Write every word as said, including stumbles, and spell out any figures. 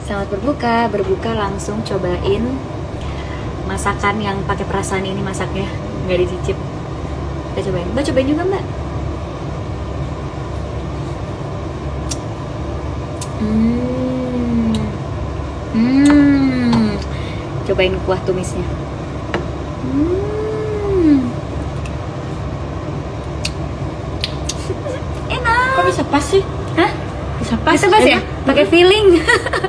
Selamat berbuka, berbuka langsung cobain masakan yang pakai perasaan ini masaknya, nggak dicicip. Kita cobain, Mbak cobain juga Mbak. Hmm, hmm, cobain kuah tumisnya. Hmm, enak. Kok bisa pas sih? Hah? Bisa pas? Bisa pas ya? Pakai feeling.